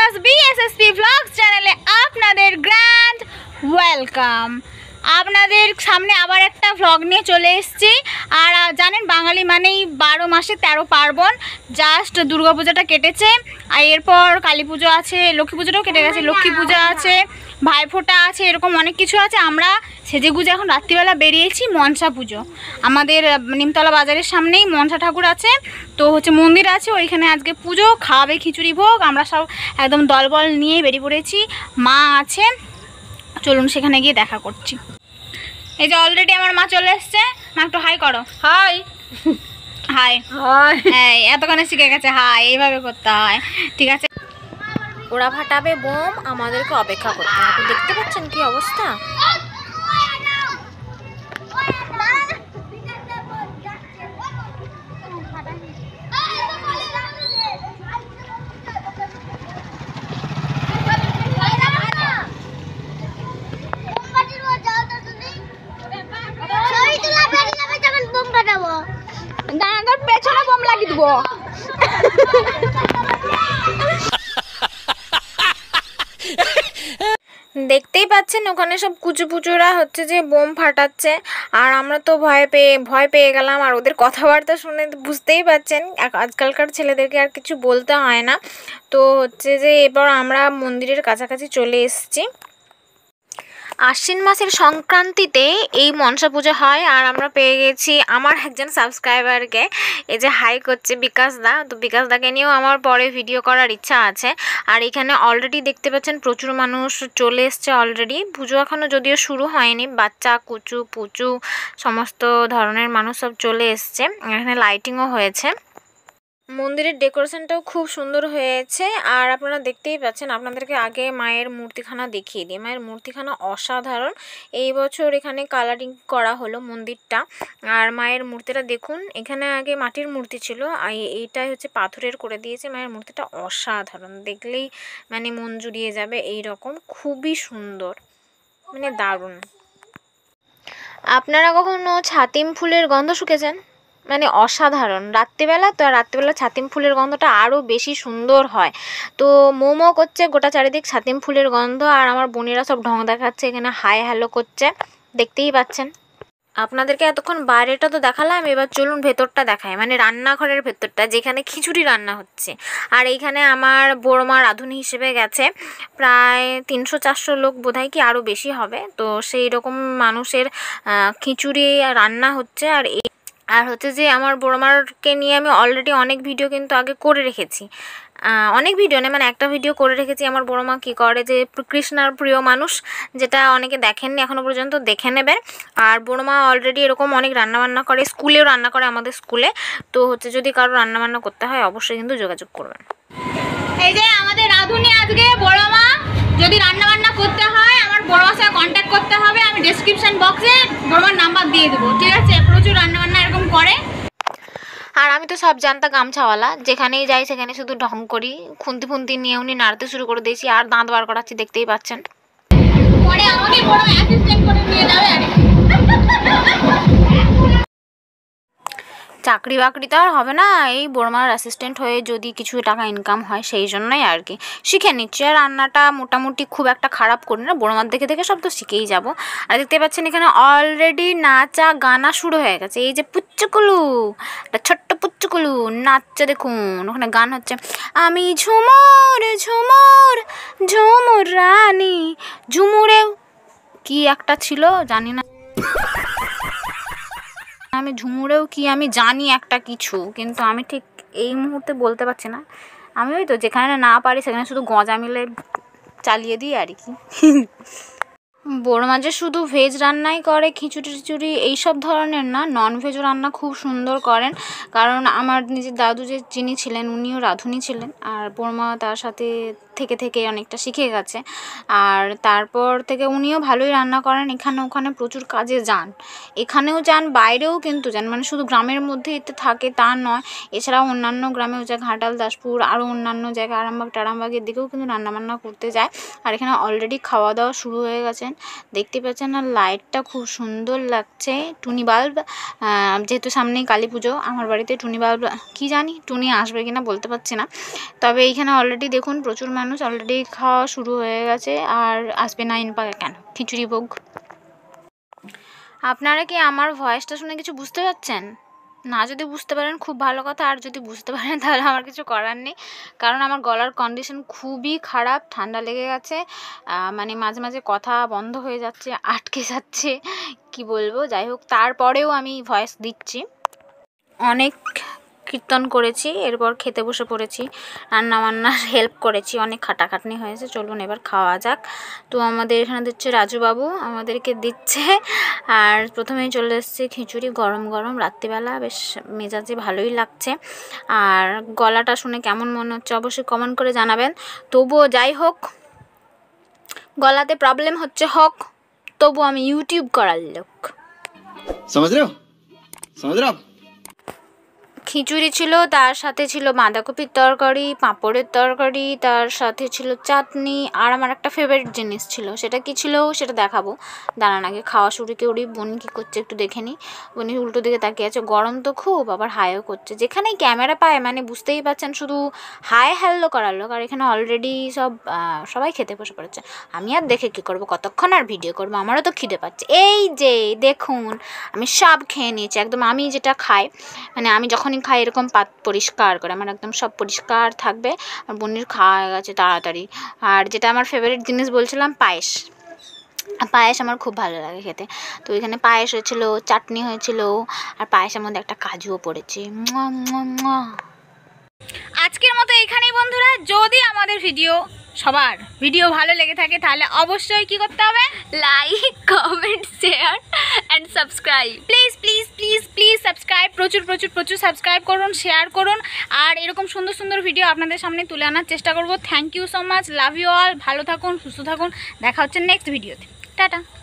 Viewers, bssp vlogs চ্যানেলে আপনাদের grand welcome. আপনাদের সামনে আবার একটা ভ্লগ নিয়ে চলে এসেছি। আর জানেন, বাঙালি মানেই 12 মাসে 13 পার্বণ। জাস্ট দুর্গাপূজাটা কেটেছে, আর এরপর কালী পুজো আছে, লক্ষ্মী পুজোটাও কেটে গেছে, লক্ষ্মী পূজা আছে, ভাইফোঁটা আছে, এরকম অনেক কিছু আছে। আমরা সেজেগুজে এখন রাত্রিবেলা বেরিয়েছি মনসা পুজো। আমাদের নিমতলা বাজারের সামনেই মনসা ঠাকুর আছে, তো মন্দির আছে, ওইখানে আজকে পুজো, খাওয়াবে খিচুড়ি ভোগ। আমরা সব একদম দলবল নিয়ে বেরিয়ে পড়েছি, মা আছে। চলুন সেখানে গিয়ে দেখা করছি। এই যে অলরেডি আমার মা চলে এসছে। মা একটু হাই করো। Hi hi hi. হ্যাঁ, এতক্ষণে শিখে গেছে হাই, এইভাবে করতে হয়। ঠিক আছে, ওরা ফাটাবে বোম, আমাদেরকে অপেক্ষা করতে হবে। দেখতে পাচ্ছেন কি অবস্থা। পেছনে বোম লাগিয়ে দেবো। দেখতেই পাচ্ছেন ওখানে সব কুচুপুচুরা হচ্ছে যে বোম ফাটাচ্ছে, আর আমরা তো ভয় পেয়ে গেলাম। আর ওদের কথাবার্তা শুনে বুঝতেই পাচ্ছেন আজকালকার ছেলেদেরকে আর কিছু বলতে হয় না। তো হচ্ছে যে এবার আমরা মন্দিরের কাছাকাছি চলে এসেছি। আশ্বিন মাসের সংক্রান্তিতে এই মনসা পুজো হয়, আর আমরা পেয়ে গেছি আমার একজন সাবস্ক্রাইবারকে। এই যে হাই করছে বিকাশ দা। তো বিকাশ দাকে নিয়েও আমার পরে ভিডিও করার ইচ্ছা আছে। আর এখানে অলরেডি দেখতে পাচ্ছেন প্রচুর মানুষ চলে এসছে অলরেডি। পুজো এখনও যদিও শুরু হয়নি, বাচ্চা কুচু পুচু সমস্ত ধরনের মানুষ সব চলে এসছে। এখানে লাইটিংও হয়েছে। মন্দিরের ডেকোরেশনটাও খুব সুন্দর হয়েছে। আর আপনারা দেখতেই পাচ্ছেন, আপনাদেরকে আগে মায়ের মূর্তিখানা দেখিয়ে দিই। মায়ের মূর্তিখানা অসাধারণ। এই বছর এখানে কালারিং করা হলো মন্দিরটা। আর মায়ের মূর্তিটা দেখুন, এখানে আগে মাটির মূর্তি ছিল, আর এইটাই হচ্ছে পাথরের করে দিয়েছে। মায়ের মূর্তিটা অসাধারণ, দেখলেই মানে মন জুড়িয়ে যাবে। এই রকম খুবই সুন্দর, মানে দারুণ। আপনারা কখনো ছাতিম ফুলের গন্ধ শুকেছেন? মানে অসাধারণ। রাত্রিবেলা ছাতিম ফুলের গন্ধটা আরও বেশি সুন্দর হয়। তো মোমো করছে গোটা চারিদিক ছাতিম ফুলের গন্ধ। আর আমার বোনেরা সব ঢং দেখাচ্ছে, এখানে হাই হ্যালো করছে, দেখতেই পাচ্ছেন। আপনাদেরকে এতক্ষণ বাইরেটা তো দেখালাম, এবার চলুন ভেতরটা দেখায়, মানে রান্নাঘরের ভেতরটা, যেখানে খিচুড়ি রান্না হচ্ছে। আর এইখানে আমার বড় মা রাঁধুনি হিসেবে গেছে। প্রায় 300-400 লোক বোধহয়, কি আরও বেশি হবে। তো সেই রকম মানুষের খিচুড়ি রান্না হচ্ছে। আর হচ্ছে যে আমার বড়মাকে নিয়ে আমি অলরেডি অনেক ভিডিও কিন্তু আগে করে রেখেছি। অনেক ভিডিও নেই, মানে একটা ভিডিও করে রেখেছি। আমার বড়মা কী করে, যে কৃষ্ণার প্রিয় মানুষ, যেটা অনেকে দেখেননি এখনও পর্যন্ত, দেখে নেবেন। আর বড়মা অলরেডি এরকম অনেক রান্নাবান্না করে, স্কুলেও রান্না করে আমাদের স্কুলে। তো হচ্ছে যদি কারো রান্নাবান্না করতে হয় অবশ্যই কিন্তু যোগাযোগ করবেন। এই যে আমাদের রাঁধুনি আজকে বড়মা। যদি রান্নাবান্না করতে হয় আমার বড়মার সাথে কন্ট্যাক্ট করতে হবে। আমি ডেসক্রিপশন বক্সে বড়মার নাম্বার দিয়ে দেবো, ঠিক আছে? প্রচুর রান্নাবান্না এরকম করে। আর আমি তো সব জানতা গামছাওয়ালা, যেখানেই যাই সেখানে শুধু ঢং করি। খুন্তি নিয়ে উনি নাড়তে শুরু করে দিয়েছি, আর দাঁত বার করাচ্ছি, দেখতেই পাচ্ছেন। পরে আমাকে বড় অ্যাসিস্ট্যান্ট করে নিয়ে যাবে। আর চাকরি বাকরি তো আর হবে না, এই বড়মার অ্যাসিস্ট্যান্ট হয়ে যদি কিছু টাকা ইনকাম হয় সেই জন্যই আর কি শিখে নিচ্ছি। আর রান্নাটা মোটামুটি খুব একটা খারাপ করি না, বড়মার দেখে সব তো শিখেই যাব। আর দেখতে পাচ্ছেন এখানে অলরেডি নাচা গানা শুরু হয়ে গেছে। এই যে পুচ্চকুলু, একটা ছোট্ট পুচ্চকুলু নাচছে, দেখুন ওখানে গান হচ্ছে। আমি ঝুমুর ঝুমুর ঝুমুর রানী, ঝুমুরেও কি একটা ছিল জানি না, আমি ঝুমুরেও কি আমি জানি একটা কিছু, কিন্তু আমি ঠিক এই মুহূর্তে বলতে পারছি না। আমি ওই তো যেখানে না পারি সেখানে শুধু গজা মিলে চালিয়ে দিই আর কি। বড় মাঝে শুধু ভেজ রান্নাই করে, খিচুড়ি টিচুড়ি এইসব ধরনের না, নন ভেজও রান্না খুব সুন্দর করেন। কারণ আমার নিজের দাদু যিনি ছিলেন উনিও রাঁধুনি ছিলেন, আর বড়মা তার সাথে থেকে অনেকটা শিখে গেছে। আর তারপর থেকে উনিও ভালোই রান্না করেন। এখানে ওখানে প্রচুর কাজে যান, এখানেও যান, বাইরেও কিন্তু যান, মানে শুধু গ্রামের মধ্যেই থাকে তা নয়। এছাড়াও অন্যান্য গ্রামেও যায়, ঘাটাল, দাসপুর, আরও অন্যান্য জায়গায়, আরামবাগ টারামবাগের দিকেও কিন্তু রান্নাবান্না করতে যায়। আর এখানে অলরেডি খাওয়া দাওয়া শুরু হয়ে গেছেন, দেখতে পাচ্ছেন। আর লাইটটা খুব সুন্দর লাগছে, টুনি বাল্ব, যেহেতু সামনেই কালী পুজো। আমার বাড়িতে টুনি বাল্ব কি জানি টুনি আসবে কিনা বলতে পারছি না, তবে এইখানে অলরেডি দেখুন প্রচুর মানুষ মানুষ অলরেডি খাওয়া শুরু হয়ে গেছে, আর আসবে না ইনপাকে কেন, খিচুড়ি ভোগ। আপনারা কি আমার ভয়েসটা শুনে কিছু বুঝতে পারছেন? না যদি বুঝতে পারেন খুব ভালো কথা, আর যদি বুঝতে পারেন তাহলে আমার কিছু করার নেই, কারণ আমার গলার কন্ডিশন খুবই খারাপ, ঠান্ডা লেগে গেছে, মানে মাঝে মাঝে কথা বন্ধ হয়ে যাচ্ছে, আটকে যাচ্ছে, কি বলবো। যাই হোক, তারপরেও আমি ভয়েস দিচ্ছি। অনেক কীর্তন করেছি, এরপর খেতে বসে পড়েছি, রান্নাবান্নার হেল্প করেছি, অনেক খাটাখাটনি হয়েছে। চলুন এবার খাওয়া যাক। তো আমাদের এখানে দিচ্ছে রাজুবাবু, আমাদেরকে দিচ্ছে। আর প্রথমেই চলে এসেছে খিচুড়ি, গরম গরম রাত্রিবেলা, বেশ মেজাজে ভালোই লাগছে। আর গলাটা শুনে কেমন মনে হচ্ছে অবশ্যই কমেন্ট করে জানাবেন। তবুও যাই হোক, গলাতে প্রবলেম হচ্ছে হোক, তবু আমি ইউটিউব করার লোক। समझ रहे हो समझ रहे हो आप? খিচুড়ি ছিল, তার সাথে ছিল বাঁধাকপির তরকারি, পাঁপড়ের তরকারি, তার সাথে ছিল চাটনি, আর আমার একটা ফেভারিট জিনিস ছিল, সেটা কি ছিল সেটা দেখাবো। দাঁড়ান আগে খাওয়া শুরু করি। বোন কী করছে একটু দেখে নিই। বোনি উল্টো দিকে তাকিয়ে আছে, গরম তো খুব, আবার হাইও করছে। যেখানেই ক্যামেরা পায় মানে বুঝতেই পারছেন শুধু হাই হ্যালো করার লোক। আর এখানে অলরেডি সবাই খেতে বসে পড়েছে। আমি আর দেখে কী করবো, কতক্ষণ আর ভিডিও করবো, আমারও তো খিদে পাচ্ছে। এই যে দেখুন, আমি সব খেয়ে নিয়েছি একদম। আমি যেটা খাই, মানে আমি যখনই খাই এরকম পরিষ্কার করে, আমার একদম সব পরিষ্কার থাকবে। আর বোনের খাওয়া হয়ে গেছে তাড়াতাড়ি। আর যেটা আমার ফেভারিট জিনিস বলছিলাম, পায়েস। পায়েস আমার খুব ভালো লাগে খেতে। তো এখানে পায়েস হয়েছিল, চাটনি হয়েছিল, আর পায়েসের মধ্যে একটা কাজুও পড়েছে। আজকের মতো এখানেই বন্ধুরা। যদি আমাদের সবার ভিডিও ভালো লেগে থাকে তাহলে অবশ্যই কি করতে হবে, like, comment, share and subscribe. Please please please please subscribe, প্রচুর প্রচুর প্রচুর সাবস্ক্রাইব করুন, শেয়ার করুন, আর এরকম সুন্দর সুন্দর ভিডিও আপনাদের সামনে তুলে আনার চেষ্টা করব। Thank you so much, love you all. ভালো থাকুন, সুস্থ থাকুন, দেখা হচ্ছে নেক্সট ভিডিওতে। টাটা।